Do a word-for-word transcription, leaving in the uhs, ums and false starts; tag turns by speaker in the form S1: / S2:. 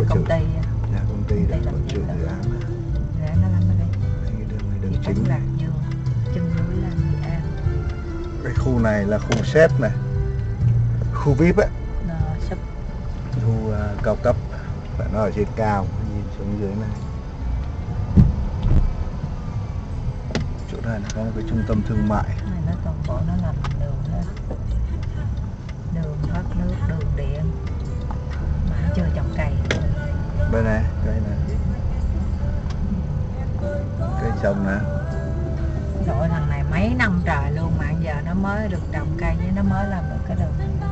S1: công ty.
S2: Nhà công ty đã hỗ trợ dự án.
S1: Dự án nó làm ở đây.
S2: Cái đường này đường chính.
S1: Lạc Dương, chân núi là Nghệ An.
S2: Cái khu này là khu xếp này, khu vi ai pi ấy.
S1: Nó sắp.
S2: Khu uh, cao cấp, phải nó ở trên cao, nhìn xuống dưới này. Chỗ này nó có một cái trung tâm thương mại.
S1: Này nó toàn bộ nó làm đường hết, đường thoát nước, đường điện, mà nó chưa trồng cây.
S2: Bên này, cây này, cây trồng nè.
S1: Rồi thằng này mấy năm trời luôn mà giờ nó mới được trồng cây, với nó mới làm được cái đường này.